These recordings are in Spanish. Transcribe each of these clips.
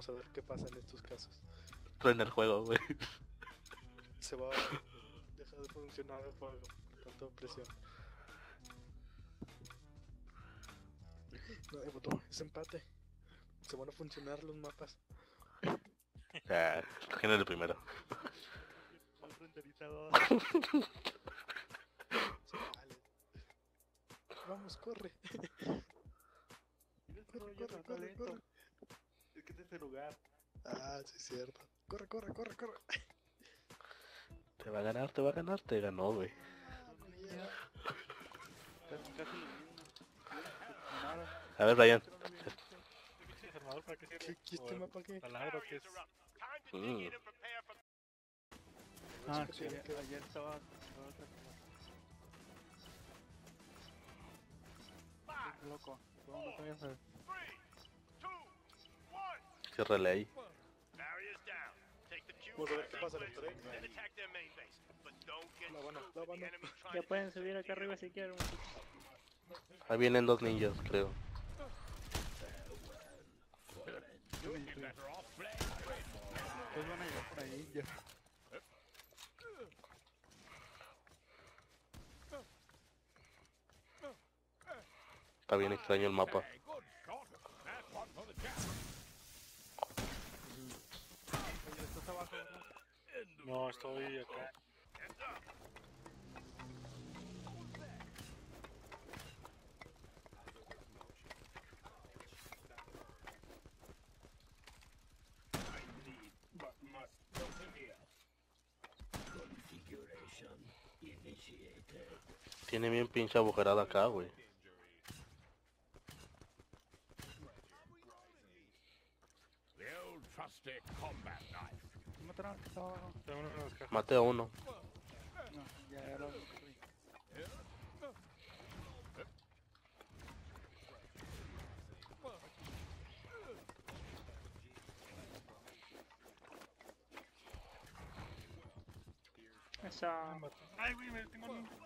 Vamos a ver qué pasa en estos casos. En el juego, güey. Se va a dejar de funcionar el juego por tanta presión. No, es empate. Se van a funcionar los mapas. Ya, genera el primero. Vale. Vamos, corre. Corre. Es que es este lugar. Ah, sí es cierto. Corre. Te va a ganar, te ganó, güey. Casi lo mismo. A ver, Ryan. ¿Para qué sirve? ¿Qué este mapa qué? Taladro que es. Ah, Sí, ayer estaba. Loco. ¿Cómo no te vayas a... Cierra ahí. Vamos a ver qué pasa en el tren. La Habana. Ya pueden subir acá arriba si quieren. Ahí vienen dos ninjas, creo. Pues van a llegar por ahí ya. Está bien extraño el mapa. ¿Estás abajo, verdad? No, estoy acá. Tiene bien pinche agujerada acá, güey. ¿Te mataron? Estaba abajo. Tengo una de las cajas. Mate a uno. No, ya lo vi. Esa... Ay, güey, me tengo un...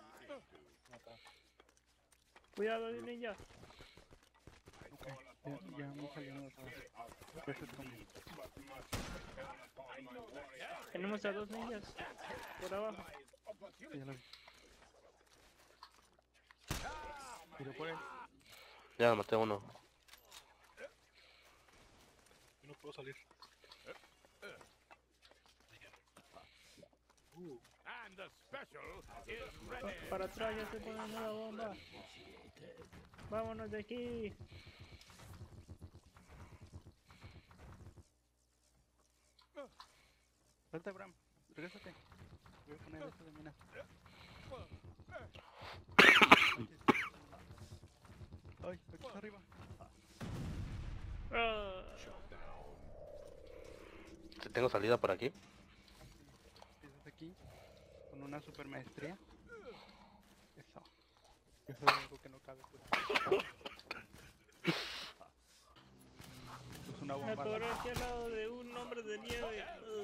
Cuidado, ninja. Ok, ya me salieron los dos. Eso es como... Tenemos a dos ninjas por abajo. Ya lo vi. Tiro por él. Ya maté a uno. Yo no puedo salir. Para atrás ya se pone una bomba. Vámonos de aquí. Falta Bram. Regrésate. Voy a poner esto de minas. Ay, aquí está arriba. Ah, Tengo salida por aquí. Empiezas aquí con una super maestría. Eso. Eso es algo que no cabe, pues. Es una me bomba. atoré aquí al lado de un hombre de nieve.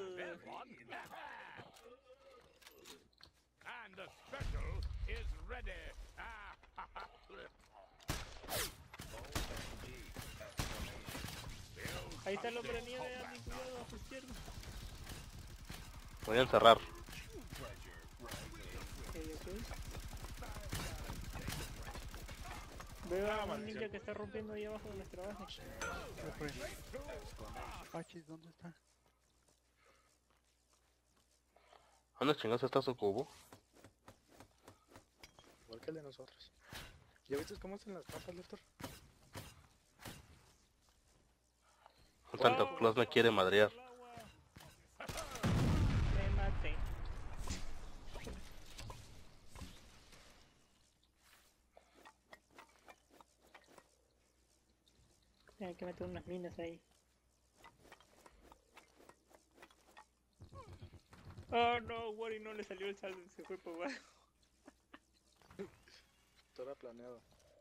Ahí está el hombre de nieve, Andy, cuidado a su izquierda. Voy a encerrar. Ok. Veo a un ninja que está rompiendo ahí abajo de nuestra base. Pachis, ¿dónde está? ¿Dónde chingados está su cubo? Igual que el de nosotros. ¿Ya viste cómo hacen las papas, Lector? Santa Claus me quiere madrear. Me maté. Tengo que meter unas minas ahí. Oh no, Wari no le salió el saldo, se fue por abajo. Todo era planeado.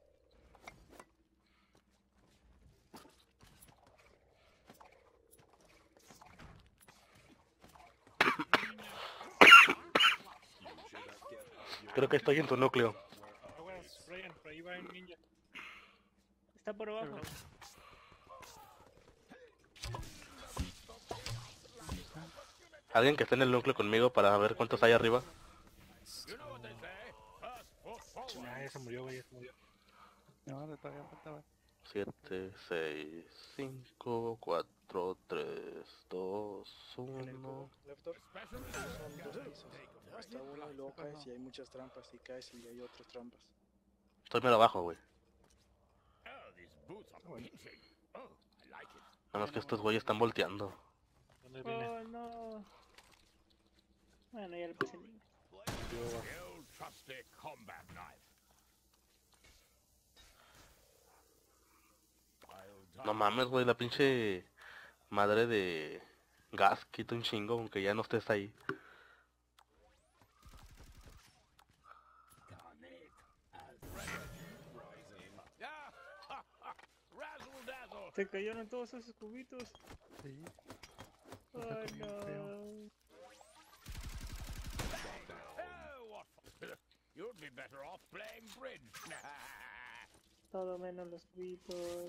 Creo que estoy en tu núcleo. Aguas, Ryan, por ahí va un ninja. Está por abajo. Alguien que esté en el núcleo conmigo para ver cuántos hay arriba. Ya se murió, güey, ya se murió. No, todavía faltaba. 7, 6, 5, 4, 3, 2, En el 1. cubo, Leptor, son dos pisos. Hasta uno y luego caes y hay muchas trampas y caes y hay otras trampas. Estoy mero abajo, güey. Bueno, Nada más que estos güeyes están volteando. ¿Dónde viene? Oh, no. Bueno, ya le puse el link. Yo abajo. No mames, güey, la pinche madre de gas quita un chingo, aunque ya no estés ahí. Se cayeron todos esos cubitos. Sí. Oh, Está bien feo. no. You'd be better off playing bridge. Todo menos los cubitos.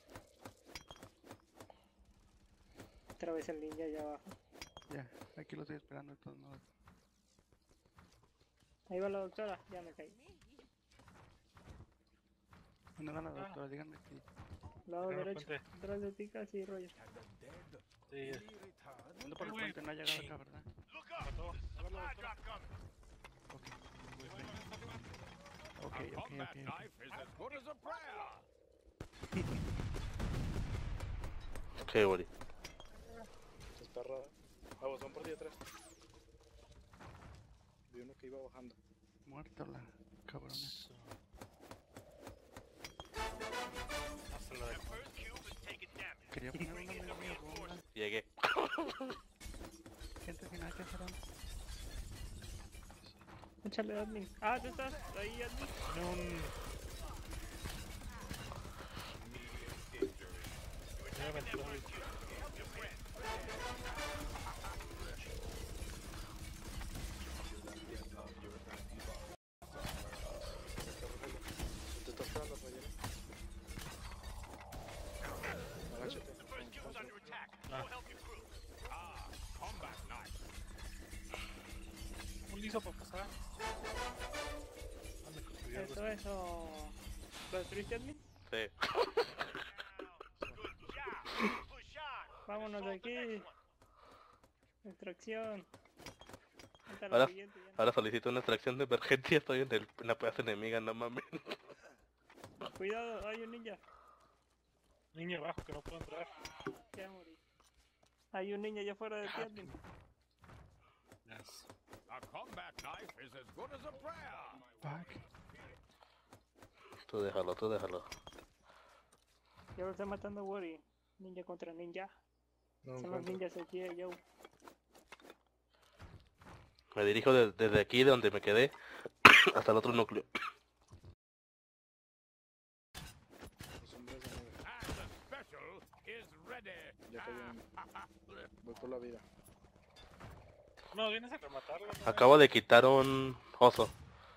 Otra vez el ninja allá abajo. Ya, aquí lo estoy esperando de todos modos. Ahí va la doctora, ya me caí. ¿Dónde va la doctora? Díganme si... Lado Acá en el derecho, puente. detrás de ti casi, rollo. Sí, Ando por el Güey. puente, no ha llegado acá, ¿verdad? mató. A ver la doctora. Ok, ok, ok, Combat ok. knife is as good as a prayer. Qué güey. está rara. Vamos, van por ti atrás. Vi uno que iba bajando. Muerta la cabrona. Hasta la de... Quería poner una media bomba. Llegué. Gente que nada que hacer. Échale admin. Ah, tú estás ahí, admin. Tiene un... Tiene ventilador. Te está esperando, Rayel. Agáchate. Combat knife. Un liso para pasar. Ah, me construyó algo. Eso. ¿Lo destruiste, admin? Sí. Vámonos de aquí. Extracción. Hasta Ahora- la siguiente ya. Ahora solicito una extracción de emergencia. Estoy en la plaza enemiga, no mames. Cuidado, hay un ninja. Niño abajo que no puedo entrar. Ya morí. Hay un ninja allá afuera de ti, admin. Yes. A combat knife is as good as a prayer. Fuck. Tú déjalo, tú déjalo. Ya lo está matando Wori. Ninja contra ninja. No Son los encuentro. ninjas aquí, yo. Me dirijo desde aquí, de donde me quedé, hasta el otro núcleo. Los hombres de nieve. And the special is ready. Ya cayó uno. Voy por la vida. No, vienes a rematarlo. ¿no? Acabo de quitar un oso.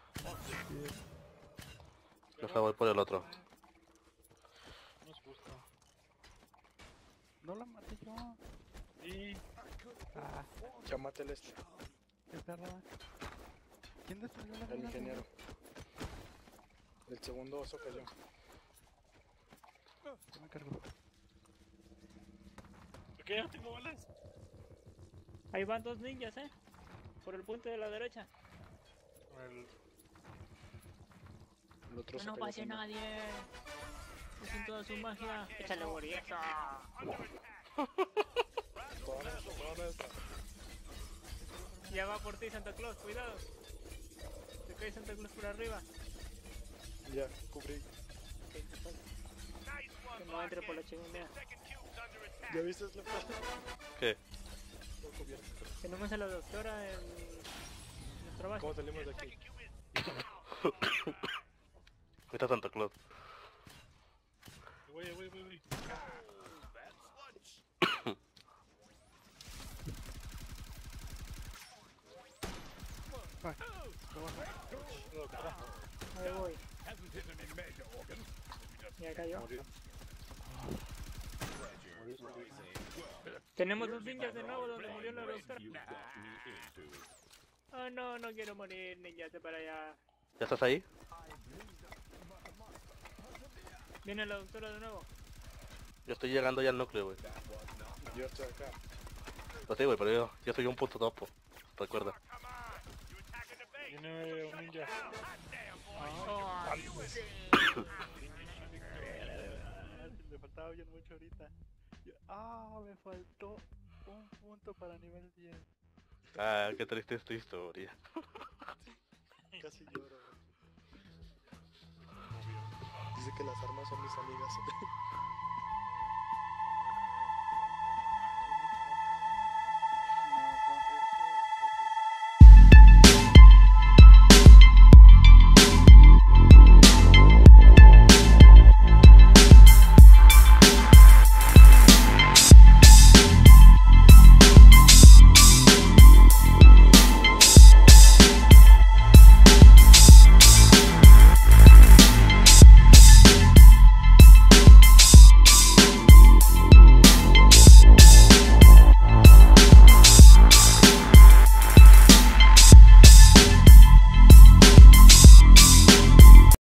Deja, voy por el otro. No es justo. No la maté yo. Y... Ah, Ya mate el este. qué perra. ¿Quién destruyó la El granada? ingeniero. El segundo oso cayó. Yo me cargo. ¿Por qué ya no tengo balas? Ahí van dos ninjas, por el puente de la derecha. Con el... El otro se No cayó pase también. nadie. Usen toda su magia. Échale Wori, eso. Toda esta. Ya va por ti, Santa Claus, cuidado. Se cae Santa Claus por arriba. Ya, cubrí. Que no entre por la chimenea. ¿Ya viste la foto? ¿Qué? Todo cubierto. Tenemos a la doctora en nuestra base. ¿Cómo salimos de aquí? Ahí está Santa Claus. Voy. Fuck. La doctora Ahí voy. Hasn't hit any major organs. Ya cayó. Murió. Tenemos dos ninjas de nuevo donde murió la doctora. Oh no, no quiero morir, ninjas, para allá. ¿Ya estás ahí? Viene la doctora de nuevo. Yo estoy llegando ya al núcleo, güey. Yo estoy acá. Pues sí, güey, pero yo soy un puto topo. Recuerda. Viene un ninja. Le faltaba bien mucho ahorita. Me faltó un punto para nivel 10. Ah, qué triste es tu historia. Casi lloro. Dice que las armas son mis amigas.